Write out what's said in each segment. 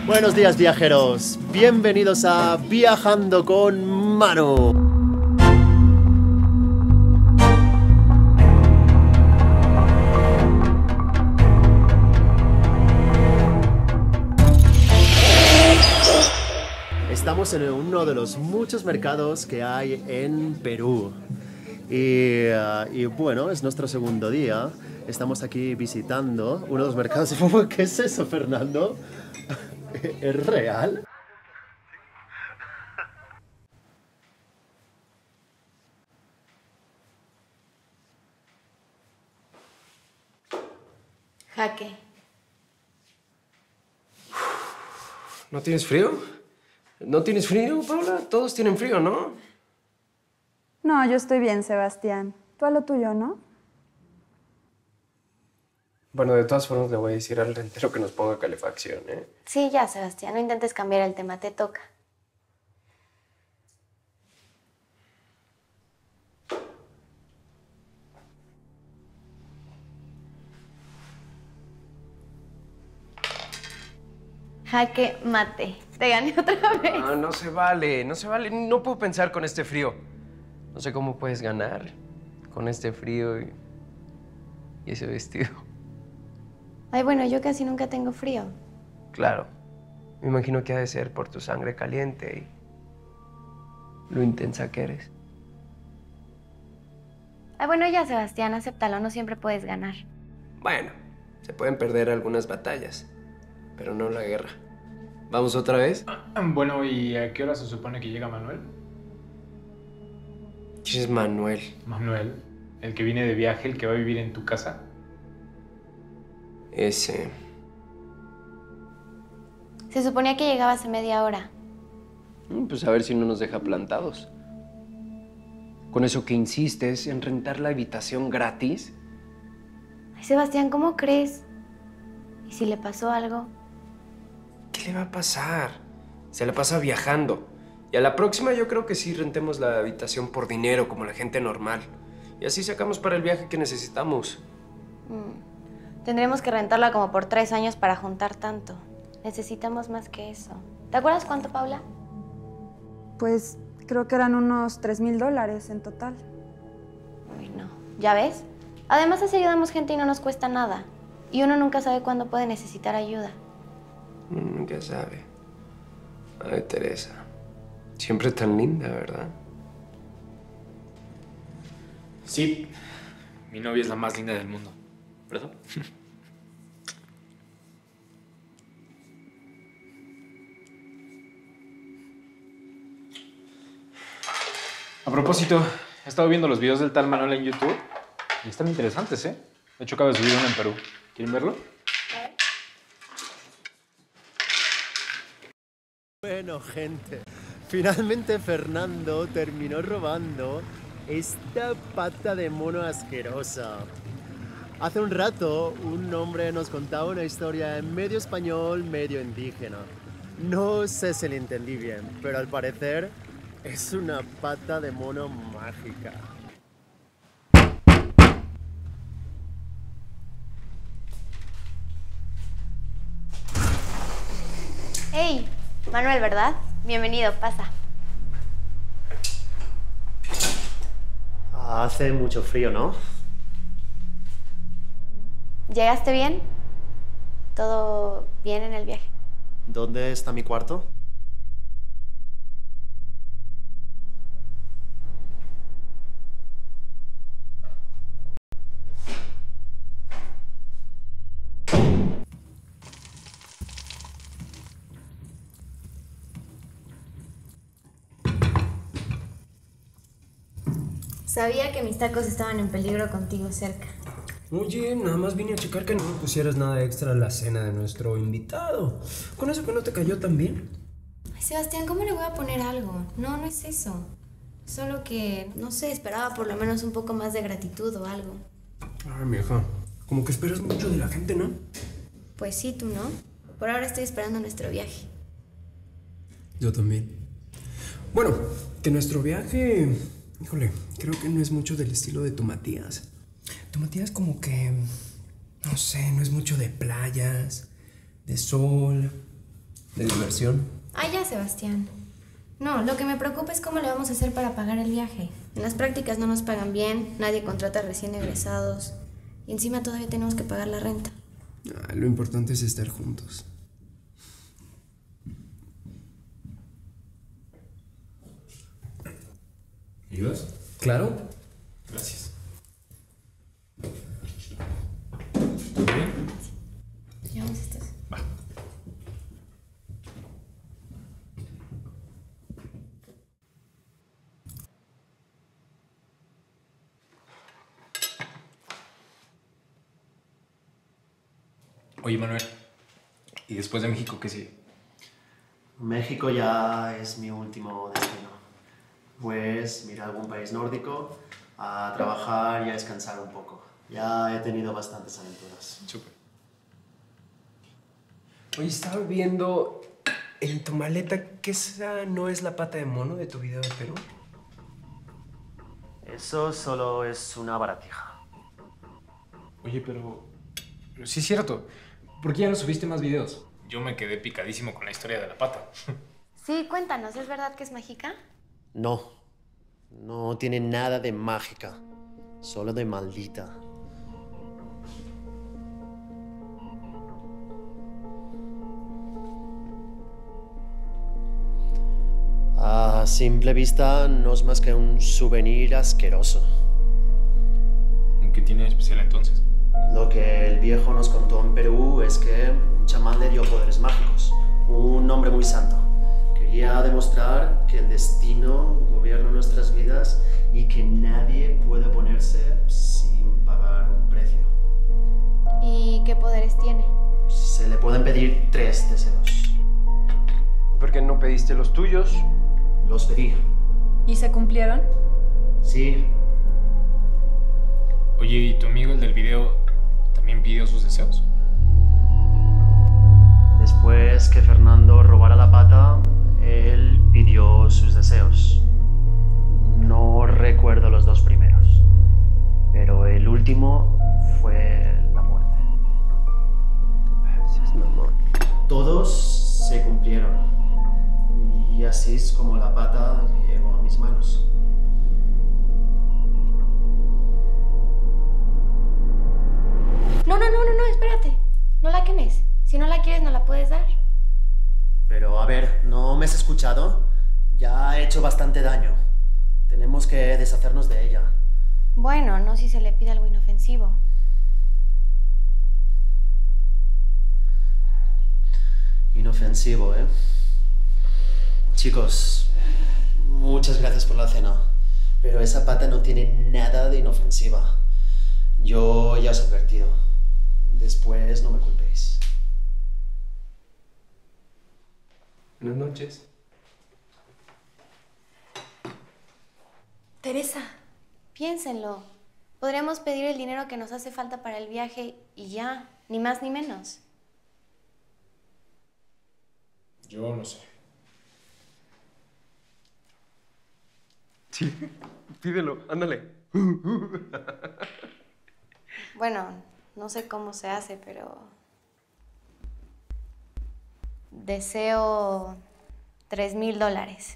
Buenos días, viajeros. Bienvenidos a Viajando con Manu. Estamos en uno de los muchos mercados que hay en Perú. Y bueno, es nuestro segundo día. Estamos aquí visitando uno de los mercados. ¿Qué es eso, Fernando? ¿Es real? Jaque. ¿No tienes frío? ¿No tienes frío, Paula? Todos tienen frío, ¿no? No, yo estoy bien, Sebastián. Tú a lo tuyo, ¿no? Bueno, de todas formas le voy a decir al rentero que nos ponga calefacción, ¿eh? Sí, ya, Sebastián. No intentes cambiar el tema. Te toca. Jaque mate. Te gané otra vez. No, no se vale, no se vale. No puedo pensar con este frío. No sé cómo puedes ganar con este frío y ese vestido. Ay, bueno, yo casi nunca tengo frío. Claro, me imagino que ha de ser por tu sangre caliente y lo intensa que eres. Ay, bueno, ya, Sebastián, acéptalo. No siempre puedes ganar. Bueno, se pueden perder algunas batallas, pero no la guerra. ¿Vamos otra vez? Bueno, ¿y a qué hora se supone que llega Manuel? ¿Quién es Manuel? Manuel, el que viene de viaje, el que va a vivir en tu casa. Ese. Se suponía que llegaba hace media hora. Pues a ver si no nos deja plantados. Con eso que insistes en rentar la habitación gratis. Ay, Sebastián, ¿cómo crees? ¿Y si le pasó algo? ¿Qué le va a pasar? Se la pasa viajando. Y a la próxima yo creo que sí rentemos la habitación por dinero, como la gente normal. Y así sacamos para el viaje que necesitamos. Tendremos que rentarla como por 3 años para juntar tanto. Necesitamos más que eso. ¿Te acuerdas cuánto, Paula? Pues creo que eran unos $3,000 en total. Uy, no. ¿Ya ves? Además, así ayudamos gente y no nos cuesta nada. Y uno nunca sabe cuándo puede necesitar ayuda. Uno nunca sabe. Ay, Teresa. Siempre tan linda, ¿verdad? Sí, mi novia es la más linda del mundo, ¿verdad? A propósito, he estado viendo los videos del tal Manuel en YouTube y están interesantes, ¿eh? De hecho, acabo de subir uno en Perú. ¿Quieren verlo? Bueno, gente, finalmente Fernando terminó robando esta pata de mono asquerosa. Hace un rato un hombre nos contaba una historia en medio español, medio indígena. No sé si le entendí bien, pero al parecer es una pata de mono mágica. ¡Hey! Manuel, ¿verdad? Bienvenido, pasa. Hace mucho frío, ¿no? ¿Llegaste bien? ¿Todo bien en el viaje? ¿Dónde está mi cuarto? Sabía que mis tacos estaban en peligro contigo cerca. Oye, nada más vine a checar que no pusieras nada extra a la cena de nuestro invitado. ¿Con eso que no te cayó tan bien? Ay, Sebastián, ¿cómo le voy a poner algo? No, no es eso. Solo que, no sé, esperaba por lo menos un poco más de gratitud o algo. Ay, mija, como que esperas mucho de la gente, ¿no? Pues sí, tú no. Por ahora estoy esperando nuestro viaje. Yo también. Bueno, de nuestro viaje, híjole, creo que no es mucho del estilo de tu Matías. Tu Matías como que, no sé, no es mucho de playas, de sol. de diversión. Ah, ya, Sebastián. No, lo que me preocupa es cómo le vamos a hacer para pagar el viaje. En las prácticas no nos pagan bien, nadie contrata recién egresados. Y encima todavía tenemos que pagar la renta. Lo importante es estar juntos. ¿Me ayudas? ¿Claro? Gracias. ¿Todo bien? Llevamos estos. Va. Oye, Manuel, ¿y después de México qué sigue? México ya es mi último destino. Pues ir a algún país nórdico a trabajar y a descansar un poco. Ya he tenido bastantes aventuras. Súper. Oye, estaba viendo en tu maleta que esa no es la pata de mono de tu video de Perú. Eso solo es una baratija. Oye, pero sí es cierto. ¿Por qué ya no subiste más videos? Yo me quedé picadísimo con la historia de la pata. Sí, cuéntanos, ¿es verdad que es mágica? No, no tiene nada de mágica, solo de maldita. A simple vista no es más que un souvenir asqueroso. ¿Qué tiene de especial entonces? Lo que el viejo nos contó en Perú es que un chamán le dio poderes mágicos, un hombre muy santo. Quería demostrar que el destino gobierna nuestras vidas y que nadie puede oponerse sin pagar un precio. ¿Y qué poderes tiene? Se le pueden pedir 3 deseos. ¿Por qué no pediste los tuyos? Los pedí. ¿Y se cumplieron? Sí, Oye, ¿y tu amigo el del video también pidió sus deseos? después que Fernando robara la pata, él pidió sus deseos. No recuerdo los 2 primeros, pero el último fue la muerte. Seas mamón. Todos se cumplieron. Y así es como la pata llegó a mis manos. No, espérate. No la quemes. Si no la quieres, no la puedes dar. Pero a ver, ¿no me has escuchado? Ya ha hecho bastante daño. Tenemos que deshacernos de ella. Bueno, no si se le pide algo inofensivo. Inofensivo, ¿eh? Chicos, muchas gracias por la cena. Pero esa pata no tiene nada de inofensiva. Yo ya os he advertido. Después no me culpéis. Buenas noches. Teresa, piénsenlo. Podríamos pedir el dinero que nos hace falta para el viaje y ya, ni más ni menos. Yo no sé. Sí, pídelo, ándale. Bueno, no sé cómo se hace, pero... Deseo $3,000.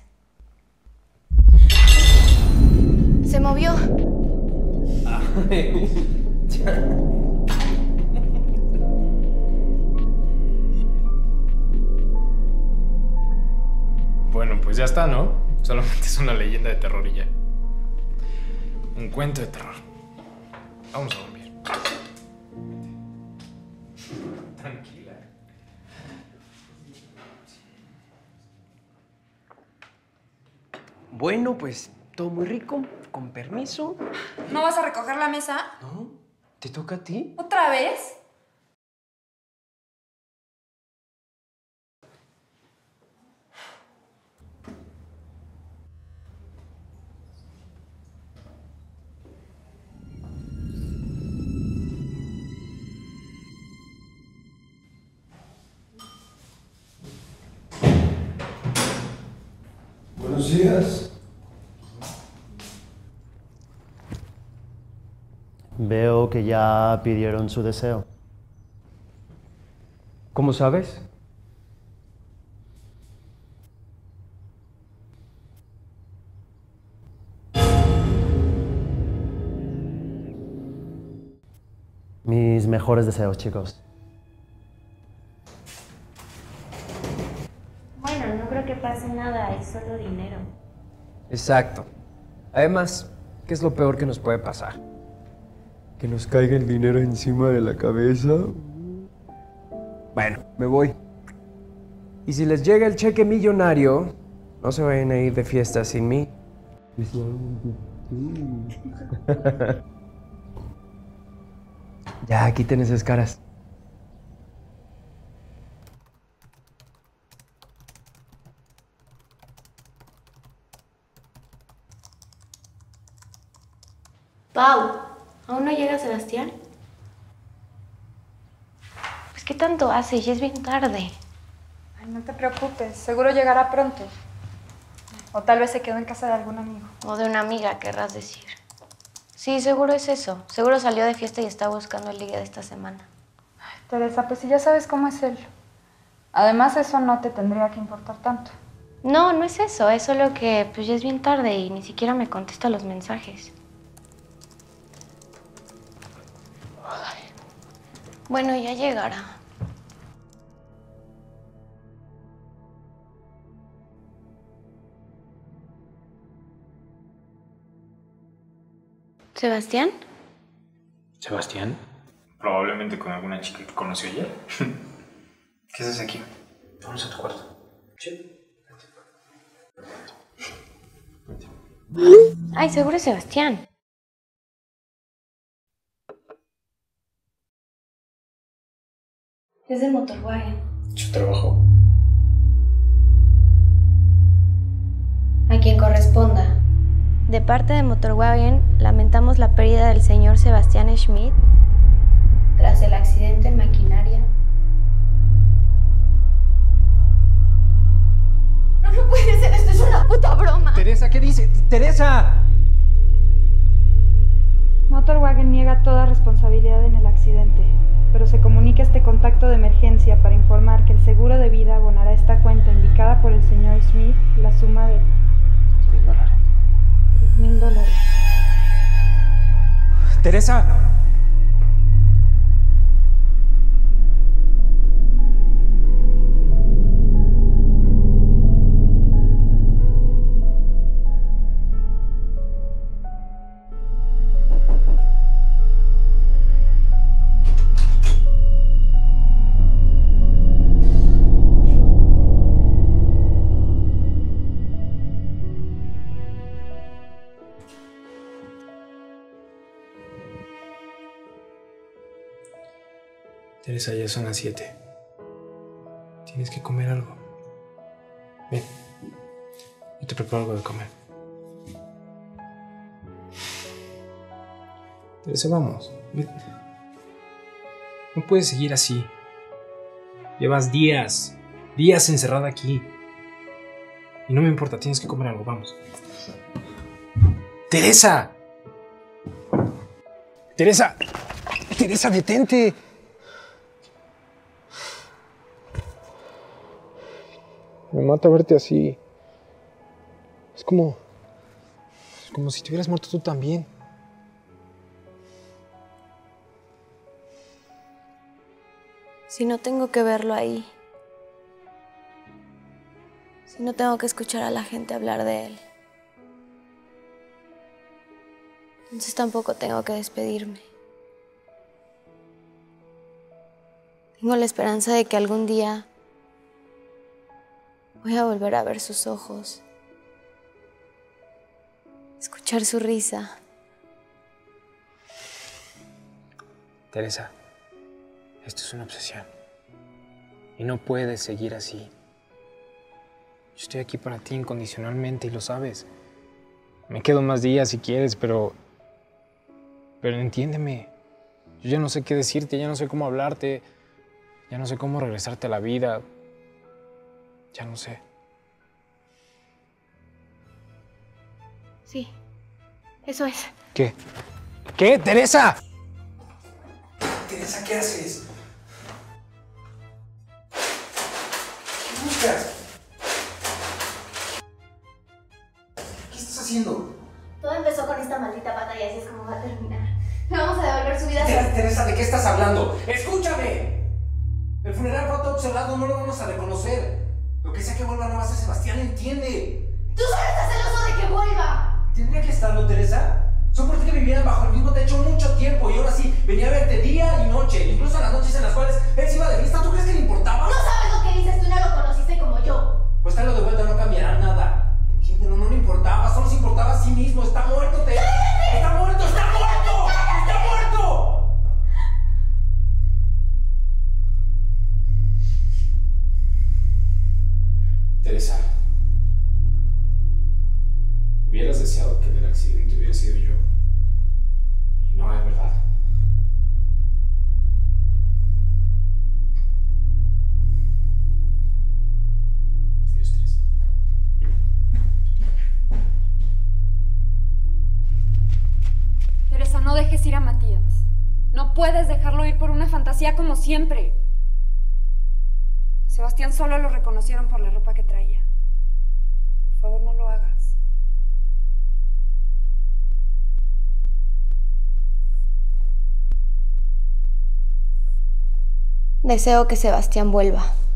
Se movió. Bueno, pues ya está, ¿no? Solamente es una leyenda de terror y ya. Un cuento de terror. Vamos a dormir. Tranquila. Bueno, pues todo muy rico, con permiso. ¿No vas a recoger la mesa? ¿No? ¿Te toca a ti? ¿Otra vez? Buenos días. Veo que ya pidieron su deseo. ¿Cómo sabes? Mis mejores deseos, chicos. Bueno, no creo que pase nada, es solo dinero. Exacto. Además, ¿qué es lo peor que nos puede pasar? ¿Que nos caiga el dinero encima de la cabeza? Bueno, me voy. Y si les llega el cheque millonario, no se vayan a ir de fiesta sin mí. Ya, quiten esas caras. Pau, ¿aún no llega Sebastián? Pues, ¿qué tanto hace? Ya es bien tarde. Ay, no te preocupes, seguro llegará pronto. O tal vez se quedó en casa de algún amigo. O de una amiga, querrás decir. Sí, seguro es eso. Seguro salió de fiesta y está buscando el ligue de esta semana. Ay, Teresa, pues si ya sabes cómo es él. Además, eso no te tendría que importar tanto. No, no es eso. Es solo que pues ya es bien tarde y ni siquiera me contesta los mensajes. Ay. Bueno, ya llegará. ¿Sebastián? ¿Sebastián? Probablemente con alguna chica que conoció ayer. ¿Qué haces aquí? Vamos a tu cuarto. Sí. Ay, seguro es Sebastián. Es de Motorwagen. Su trabajo. A quien corresponda. De parte de Motorwagen, lamentamos la pérdida del señor Sebastián Schmidt tras el accidente en maquinaria. No puede ser, esto es una puta broma. Teresa, ¿qué dice? ¡Teresa! Motorwagen niega toda responsabilidad en el accidente, pero se comunica este contacto de emergencia para informar que el seguro de vida abonará esta cuenta indicada por el señor Smith la suma de $3,000. ¡Teresa! Teresa, ya son las 7. Tienes que comer algo. Ven, yo te preparo algo de comer. Teresa, vamos. Ven. No puedes seguir así. Llevas días encerrada aquí. Y no me importa, tienes que comer algo, vamos. ¡Teresa! ¡Teresa! ¡Teresa, detente! Me mata verte así. Es como si te hubieras muerto tú también. Si no tengo que verlo ahí. Si no tengo que escuchar a la gente hablar de él. Entonces tampoco tengo que despedirme. Tengo la esperanza de que algún día voy a volver a ver sus ojos, escuchar su risa. Teresa, esto es una obsesión. Y no puedes seguir así. Yo estoy aquí para ti incondicionalmente y lo sabes. Me quedo más días si quieres, pero entiéndeme. Yo ya no sé qué decirte, ya no sé cómo hablarte, ya no sé cómo regresarte a la vida. Ya no sé. Sí, eso es. ¿Qué? ¿Qué, Teresa? Teresa, ¿qué haces? ¿Qué buscas? ¿Qué estás haciendo? Todo empezó con esta maldita pata y así es como va a terminar. Le vamos a devolver su vida. Teresa, ¿de qué estás hablando? ¡Escúchame! El funeral fue todo observado, no lo vamos a reconocer. Lo que sea que vuelva no va a ser Sebastián, ¿entiende? ¡Tú solo estás celoso de que vuelva! ¿Tendría que estarlo, Teresa? Soporté que vivieran bajo el mismo techo mucho tiempo y ahora sí, venía a verte día y noche, incluso en las noches en las cuales él se iba de fiesta. ¿Tú crees que le importaba? No sabes lo que dices, tú no lo conociste como yo. Pues traerlo de vuelta no cambiará nada. Entiéndelo, no le importaba, solo se importaba a sí mismo. Está muerto, Teresa. ¡Está muerto! ¡Está muerto! ¡Está muerto! Teresa, hubieras deseado que el accidente hubiera sido yo. Y no es verdad. Adiós, Teresa. Teresa, no dejes ir a Matías. No puedes dejarlo ir por una fantasía como siempre. A Sebastián solo lo reconocieron por la ropa que traía. Por favor, no lo hagas. Deseo que Sebastián vuelva.